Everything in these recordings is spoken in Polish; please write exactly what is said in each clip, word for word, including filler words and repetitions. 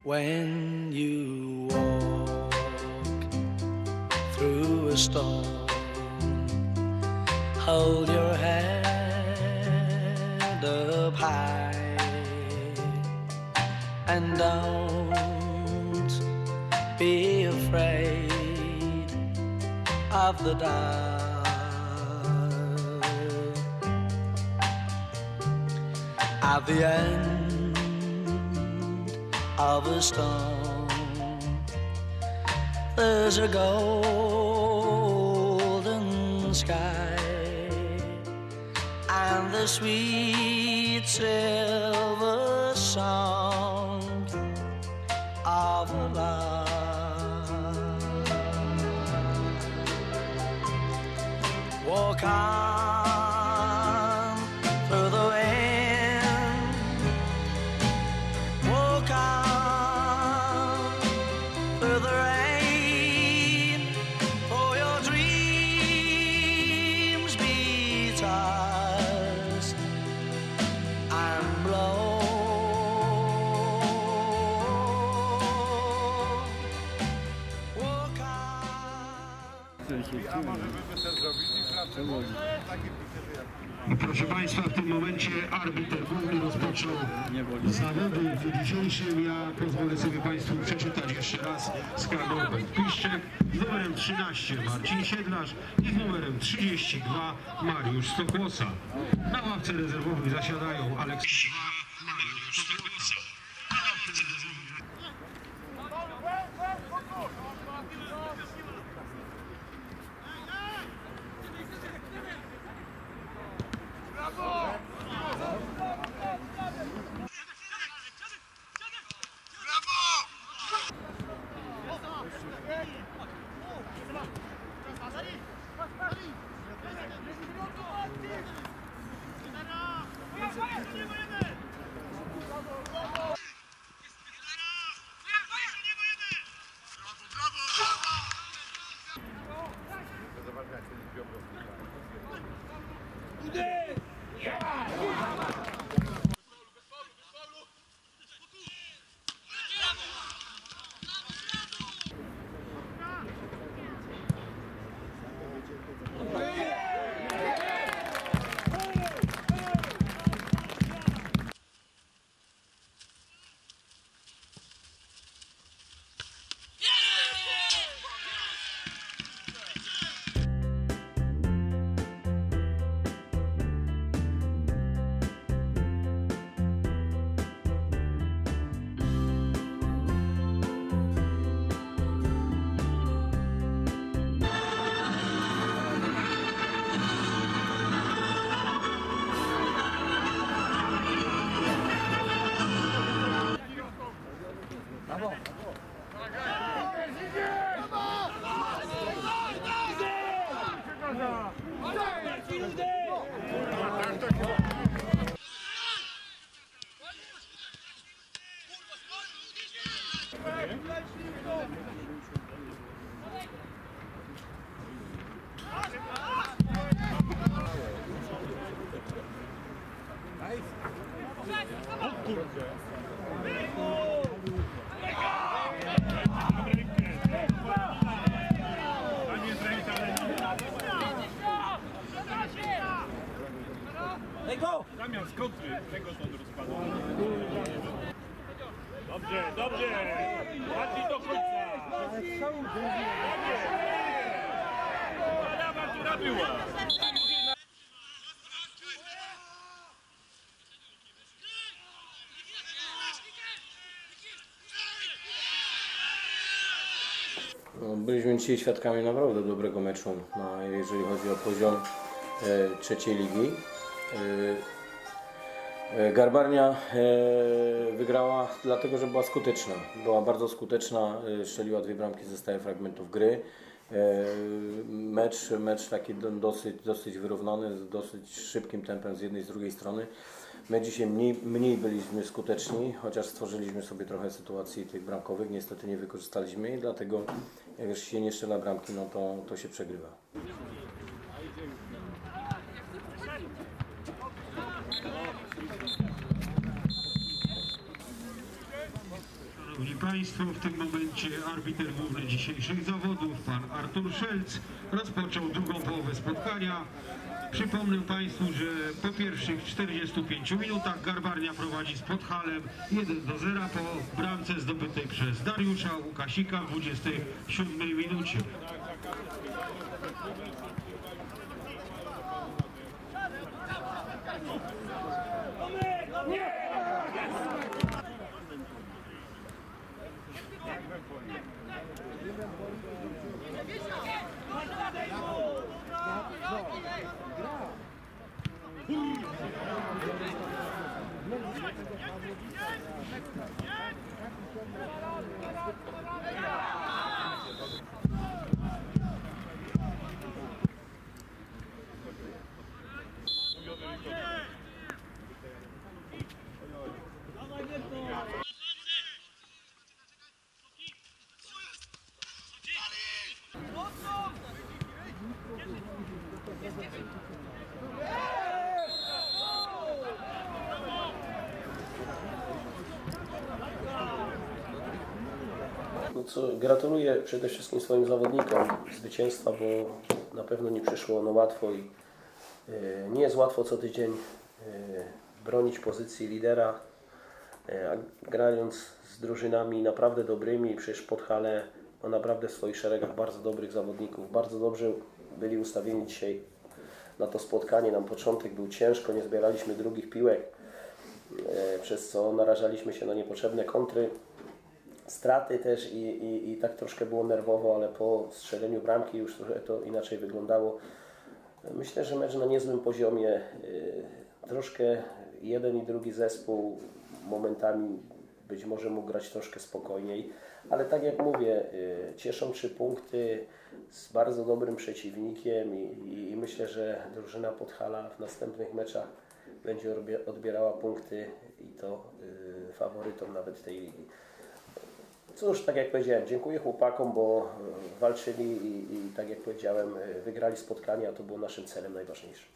When you walk through a storm, hold your head up high and don't be afraid of the dark. At the end of a storm, there's a golden sky and the sweet silver song of love. Walk on through the wind, walk on through the rain, for your dreams be tossed and blown. Walk on. Proszę Państwa, w tym momencie arbiter główny rozpoczął zawody w dniu dzisiejszym. Ja pozwolę sobie Państwu przeczytać jeszcze raz składowe. Piszczek z numerem trzynaście Marcin Siedlarz i z numerem trzydzieści dwa Mariusz Stokłosa. Na ławce rezerwowej zasiadają Aleks i Mariusz Stokłosa. Na ławce rezerwowej... Zamiast kontry tego to rozkładu. Dobrze, dobrze! Bardziej do końca! Brawa, która była! Byliśmy dzisiaj świadkami naprawdę dobrego meczu, no, jeżeli chodzi o poziom e, trzeciej ligi. E, Garbarnia e, wygrała dlatego, że była skuteczna. Była bardzo skuteczna, e, strzeliła dwie bramki ze stałych fragmentów gry. E, mecz, mecz taki dosyć, dosyć wyrównany, z dosyć szybkim tempem z jednej i z drugiej strony. My dzisiaj mniej, mniej byliśmy skuteczni, chociaż stworzyliśmy sobie trochę sytuacji tych bramkowych, niestety nie wykorzystaliśmy jej, dlatego jak już się nie strzela bramki, no to, to się przegrywa. Szanowni Państwo, w tym momencie arbiter główny dzisiejszych zawodów, pan Artur Szelc, rozpoczął drugą połowę spotkania. Przypomnę Państwu, że po pierwszych czterdziestu pięciu minutach Garbarnia prowadzi z Podhalem jeden do zera po bramce zdobytej przez Dariusza Łukasika w dwudziestej siódmej minucie. No co, gratuluję przede wszystkim swoim zawodnikom zwycięstwa, bo na pewno nie przyszło ono łatwo i y, nie jest łatwo co tydzień y, bronić pozycji lidera, y, a grając z drużynami naprawdę dobrymi, przecież Podhale ma naprawdę w swoich szeregach bardzo dobrych zawodników. Bardzo dobrze byli ustawieni dzisiaj na to spotkanie. Nam początek był ciężko, nie zbieraliśmy drugich piłek, y, przez co narażaliśmy się na niepotrzebne kontry. Straty też i, i, i tak troszkę było nerwowo, ale po strzeleniu bramki już trochę to inaczej wyglądało. Myślę, że mecz na niezłym poziomie. Troszkę jeden i drugi zespół momentami być może mógł grać troszkę spokojniej, ale tak jak mówię, cieszą trzy punkty z bardzo dobrym przeciwnikiem i, i, i myślę, że drużyna Podhala w następnych meczach będzie odbierała punkty i to faworytom nawet tej ligi. Cóż, tak jak powiedziałem, dziękuję chłopakom, bo walczyli i, i tak jak powiedziałem, wygrali spotkanie, a to było naszym celem najważniejszym.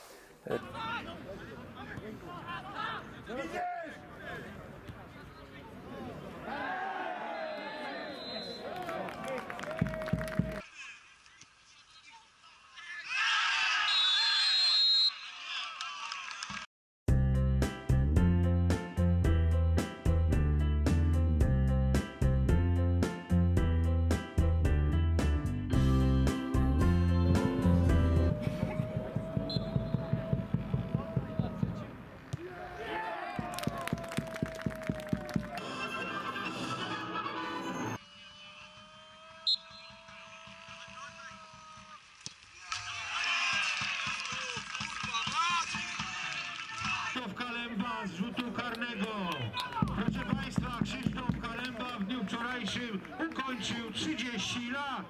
Kalemba z rzutu karnego. Proszę Państwa, Krzysztof Kalemba w dniu wczorajszym ukończył trzydzieści lat.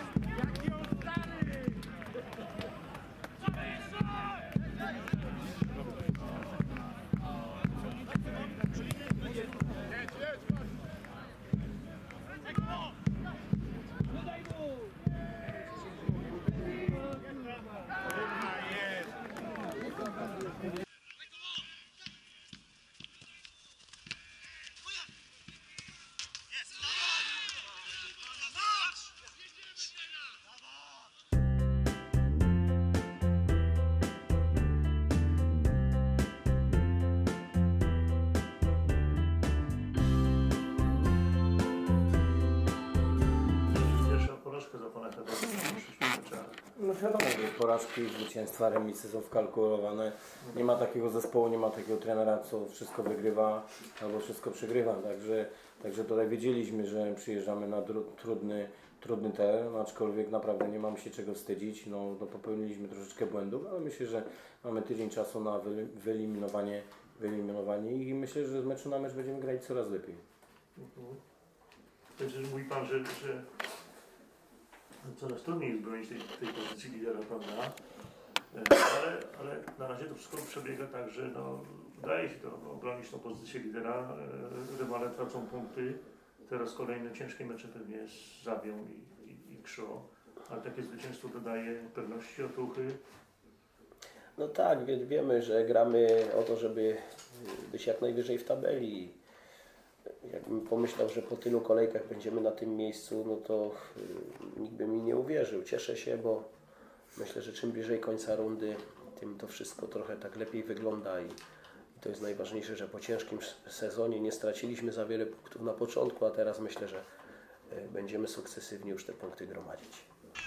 No wiadomo, że porażki, zwycięstwa, remisy są wkalkulowane. Nie ma takiego zespołu, nie ma takiego trenera, co wszystko wygrywa albo wszystko przegrywa. Także, także tutaj wiedzieliśmy, że przyjeżdżamy na trudny, trudny teren, aczkolwiek naprawdę nie mamy się czego wstydzić. No, no popełniliśmy troszeczkę błędów, ale myślę, że mamy tydzień czasu na wyeliminowanie, wyeliminowanie i myślę, że z meczu na mecz będziemy grać coraz lepiej. Mhm. Także mówi Pan, że, że coraz trudniej jest bronić tej, tej pozycji lidera, prawda? Ale, ale na razie to wszystko przebiega tak, że no, udaje się to obronić tą pozycję lidera, rywale tracą punkty, teraz kolejne ciężkie mecze pewnie z Zawią i, i, i Krzo, ale takie zwycięstwo dodaje pewności, otuchy. No tak, więc wiemy, że gramy o to, żeby być jak najwyżej w tabeli. jakbym pomyślał, że po tylu kolejkach będziemy na tym miejscu, no to y, nikt by mi nie uwierzył. Cieszę się, bo myślę, że czym bliżej końca rundy, tym to wszystko trochę tak lepiej wygląda i, i to jest najważniejsze, że po ciężkim sezonie nie straciliśmy za wiele punktów na początku, a teraz myślę, że y, będziemy sukcesywnie już te punkty gromadzić.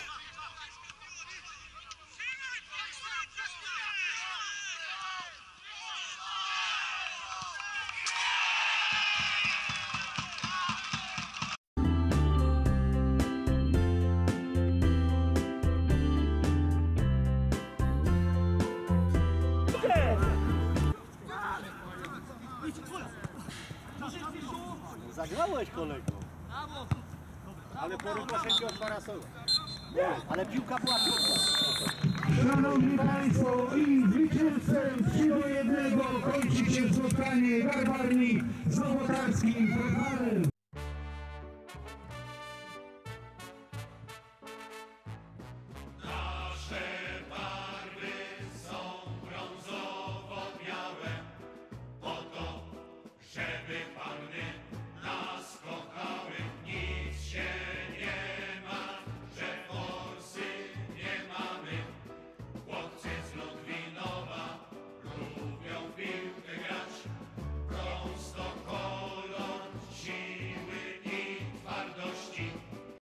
Zagrałeś kolego. Ale porówna się od parasola. Ale piłka była piłka. Szanowni Państwo, i zwycięzcą trzy do jednego kończy się spotkanie Garbarni z Nowotarskim.